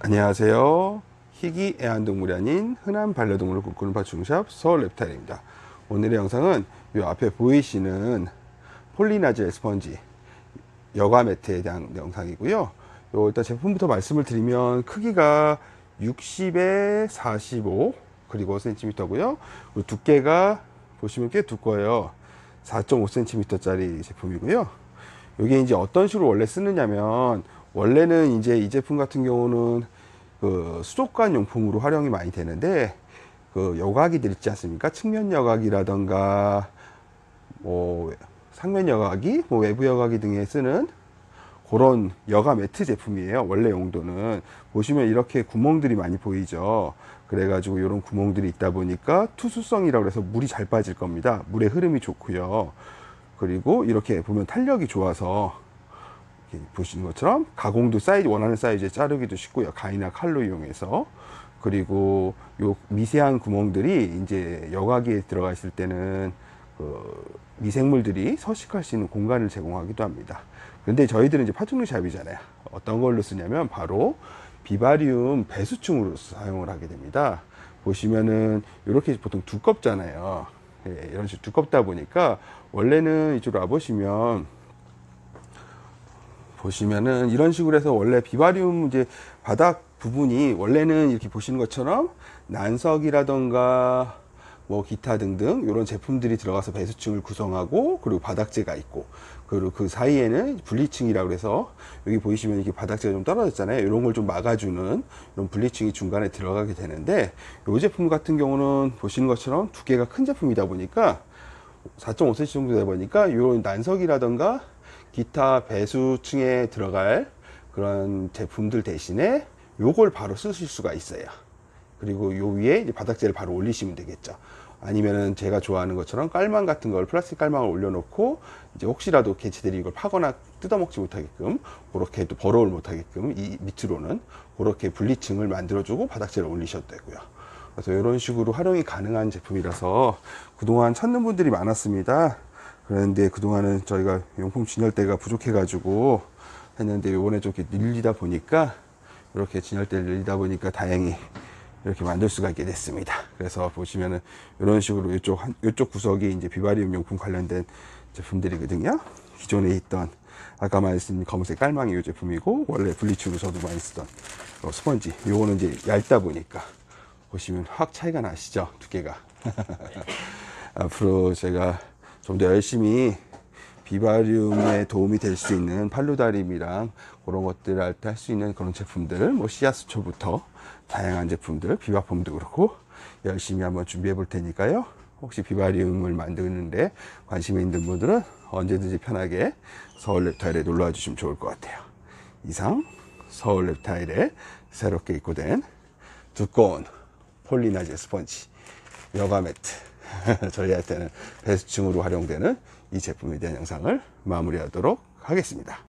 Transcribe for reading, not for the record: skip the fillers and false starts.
안녕하세요. 희귀 애완동물이 아닌 흔한 반려동물을 꿈꾸는 파충샵 서울랩타일입니다. 오늘의 영상은 이 앞에 보이시는 폴리나젤 스펀지 여가 매트에 대한 영상이고요. 요 일단 제품부터 말씀을 드리면 크기가 60에 45 그리고 cm고요. 그리고 두께가 보시면 꽤 두꺼워요. 4.5cm 짜리 제품이고요. 이게 이제 어떤 식으로 원래 쓰느냐면, 원래는 이제 이 제품 같은 경우는 그 수족관 용품으로 활용이 많이 되는데, 그 여과기들 있지 않습니까? 측면 여과기라던가 뭐 상면 여과기, 뭐 외부 여과기 등에 쓰는 그런 여가 매트 제품이에요. 원래 용도는 보시면 이렇게 구멍들이 많이 보이죠. 그래가지고 이런 구멍들이 있다 보니까 투수성이라고 해서 물이 잘 빠질 겁니다. 물의 흐름이 좋고요. 그리고 이렇게 보면 탄력이 좋아서 이렇게 보시는 것처럼 가공도 사이즈, 원하는 사이즈에 자르기도 쉽고요. 가위나 칼로 이용해서. 그리고 요 미세한 구멍들이 이제 여과기에 들어가 있을 때는 그 미생물들이 서식할 수 있는 공간을 제공하기도 합니다. 그런데 저희들은 이제 파충류 샵이잖아요. 어떤 걸로 쓰냐면 바로 비바리움 배수충으로 사용을 하게 됩니다. 보시면은 이렇게 보통 두껍잖아요. 예, 이런 식으로 두껍다 보니까 원래는 이쪽으로 와보시면 보시면은 이런 식으로 해서 원래 비바리움 이제 바닥 부분이 원래는 이렇게 보시는 것처럼 난석이라던가 뭐 기타 등등 이런 제품들이 들어가서 배수층을 구성하고, 그리고 바닥재가 있고, 그리고 그 사이에는 분리층이라고 해서 여기 보이시면 이렇게 바닥재가 좀 떨어졌잖아요. 이런 걸 좀 막아주는 이런 분리층이 중간에 들어가게 되는데, 이 제품 같은 경우는 보시는 것처럼 두께가 큰 제품이다 보니까 4.5cm 정도 되다 보니까 이런 난석이라던가 기타 배수층에 들어갈 그런 제품들 대신에 요걸 바로 쓰실 수가 있어요. 그리고 요 위에 이제 바닥재를 바로 올리시면 되겠죠. 아니면은 제가 좋아하는 것처럼 깔망 같은 걸, 플라스틱 깔망을 올려놓고 이제 혹시라도 개체들이 이걸 파거나 뜯어먹지 못하게끔, 그렇게 또 버러울 못하게끔 이 밑으로는 그렇게 분리층을 만들어주고 바닥재를 올리셔도 되고요. 그래서 이런 식으로 활용이 가능한 제품이라서 그동안 찾는 분들이 많았습니다. 그런데 그동안은 저희가 용품 진열대가 부족해가지고 했는데, 요번에 좀 이렇게 늘리다 보니까, 이렇게 진열대를 늘리다 보니까 다행히 이렇게 만들 수가 있게 됐습니다. 그래서 보시면은 이런 식으로 이쪽 구석이 이제 비바리움 용품 관련된 제품들이거든요. 기존에 있던 아까 말씀드린 검은색 깔망이 이 제품이고, 원래 블리치로 저도 많이 쓰던 스펀지, 요거는 이제 얇다 보니까 보시면 확 차이가 나시죠, 두께가. 앞으로 제가 좀 더 열심히 비바리움에 도움이 될 수 있는 팔루다림이랑 그런 것들 할 때 할 수 있는 그런 제품들, 뭐 씨앗수초부터 다양한 제품들, 비바폼도 그렇고 열심히 한번 준비해 볼 테니까요. 혹시 비바리움을 만드는데 관심이 있는 분들은 언제든지 편하게 서울랩타일에 놀러와 주시면 좋을 것 같아요. 이상 서울랩타일에 새롭게 입고된 두꺼운 폴리나젤 스펀지 여가 매트 저희한테는 배수층으로 활용되는 이 제품에 대한 영상을 마무리하도록 하겠습니다.